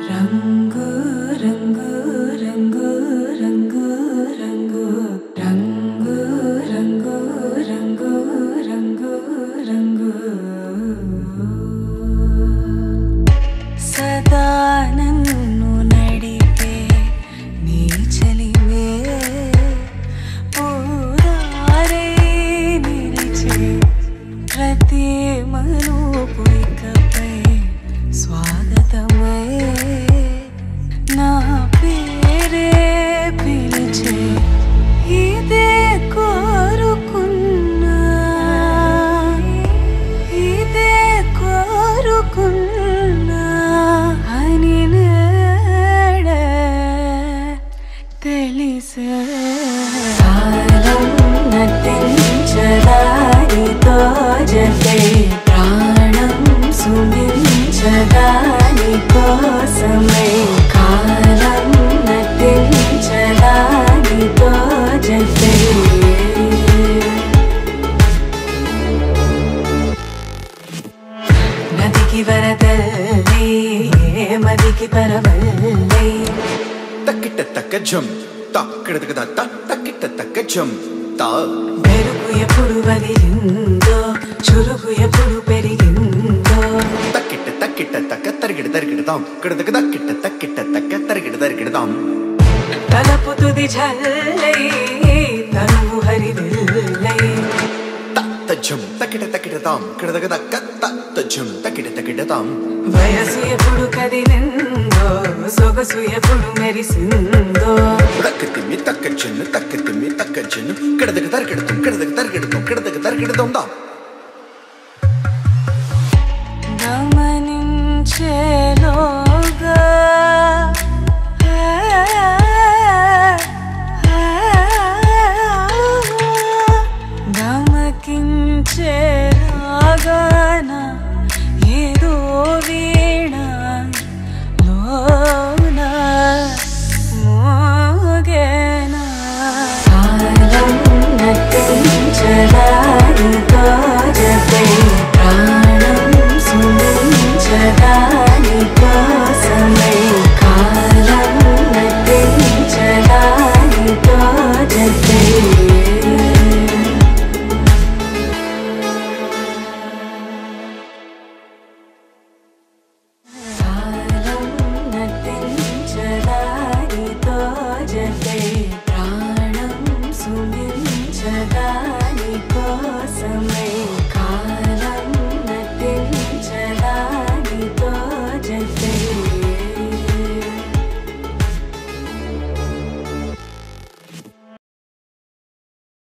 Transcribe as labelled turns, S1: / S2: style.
S1: రంగు రంగు రంగు రంగు రంగు రంగు రంగు రంగు రంగు రంగు సదా నన్ను నడిపే నీ చలివే పూరారే నిలిచే ప్రతి మలుపు ఇకపై స్వాగతమై నా పేరే పిలిచే ఇదే కోరుకున్నా ఇదే కోరుకున్నా అని నేడే తెలిసే కాలం నటించదానితో జతే ప్రాణం సుమించదాని కోసమై కాలం నటించదానితో జతే నదికి వరదల్లి మదికి పరవల్లి
S2: తక్కిట తక్క జం తక్కిట తక్కిట తక్క జం తా
S1: మెరుగు ఎప్పుడు వదిలిందో చురుగు ఎప్పుడు పెరిగిందో
S2: తక్కిట తక్కిట తక్క తరిగిడ తరిగిడదాం కిడదక తక్కిట తక్కిట తక్క తరిగిడ తరిగిడదాం
S1: తలపు తుది జల్లై తనువు హరివిల్లై
S2: తజ్జం తక్కిట తక్కిడదాం కిడదక తక్క తజ్జం తక్కిట తక్కిడదాం
S1: వయసు ఎప్పుడు కదిలిందో సొగసు ఎప్పుడు మెరిసిందో
S2: తక్కతిమ్మి తక్కచ్చెన్ను కిడదక తరిగిడతాం కిడదక తరిగిడదాం దా
S1: గమనించేలోగా గమకించేలాగాన ఏదో వీణ లోన మోగేనా కాలం నటించదానితో జతే ప్రాణం సుమించదాని కోసమై కాలం నటించదానితో జతే కాలం నటించదానితో జతే ప్రాణం సుమించదాని కోసమై